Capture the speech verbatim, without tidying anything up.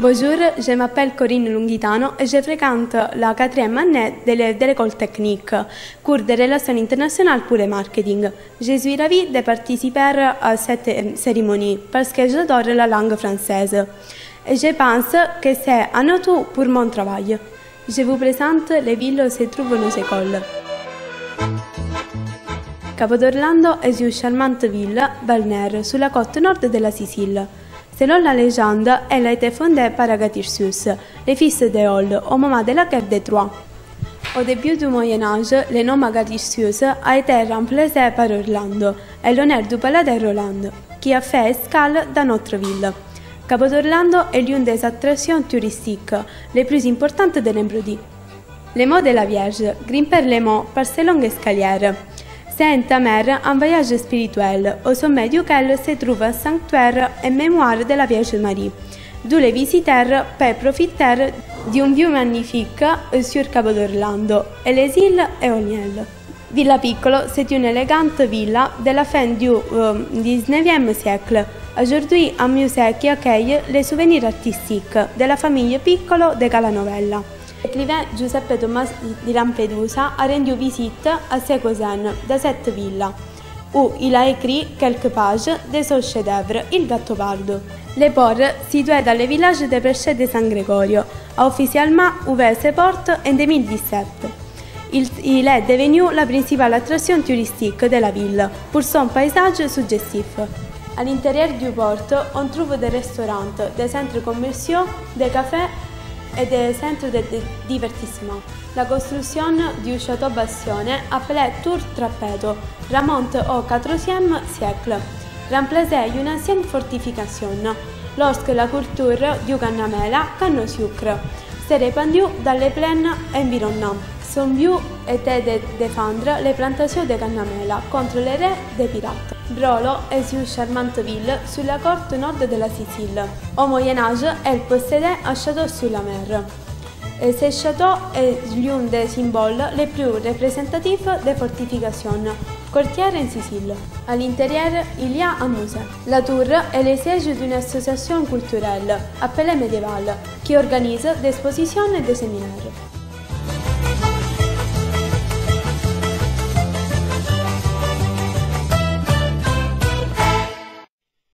Bonjour, je m'appelle Corinne Lunghitano et je fréquente la quatrième année de l'école technique, cours de relations internationales pour le marketing. Je suis ravie de participer à cette cérémonie parce que j'adore la langue française et je pense que c'est un atout pour mon travail. Je vous présente les villes où se trouvent nos écoles. Capo d'Orlando est une charmante ville balnéaire sur la côte nord de la Sicile. Selon la légende, elle a été fondée par Agathyrsus, le fils d'Éole, au moment de la guerre de Troie. Au début du Moyen-Âge, le nom Agathyrsus a été remplacé par Orlando, et l'honneur du palais de Roland, qui a fait escale dans notre ville. Capo d'Orlando est l'une des attractions touristiques les plus importantes de l'Embrodi. Les Monts de la Vierge, grimper les monts par ces longues escalières. C'est entamer un voyage spirituel, au sommet duquel se trouve un sanctuaire en mémoire de la Vierge Marie, d'où les visiteurs peuvent profiter d'une vue magnifique sur Capo d'Orlando et les îles éoliennes. Villa Piccolo, c'est une élégante villa de la fin du dix-neuvième siècle. Aujourd'hui, un musée qui accueille les souvenirs artistiques de la famille Piccolo de Calanovella. L'écrivain Giuseppe Tommaso di Lampedusa a rendu visite à ses cousins de cette ville, où il a écrit quelques pages de son chef-d'œuvre, Il Gattopardo. Le port, situé dans le village de Prêchet de San Gregorio, a officiellement ouvert ses portes en deux mille dix-sept. Il, il est devenu la principale attraction touristique de la ville pour son paysage suggestif. À l'intérieur du port, on trouve des restaurants, des centres commerciaux, des cafés et des centres de divertissement. La construction du château Bastione, appelé Tour Trappeto, remonte au quatorzième siècle, remplaçait une ancienne fortification, lorsque la culture du Cannamela, canne sucre, s'est répandue dans les plaines environnantes. Son but était de défendre les plantations de Cannamela contre les raids des pirates. Brolo est une charmante ville sur la côte nord de la Sicile. Au Moyen-Âge, elle possédait un château sur la mer. Et ce château est l'un des symboles les plus représentatifs des fortifications côtières en Sicile. À l'intérieur, il y a un musée. La tour est le siège d'une association culturelle appelée Médiévale, qui organise des expositions et des séminaires.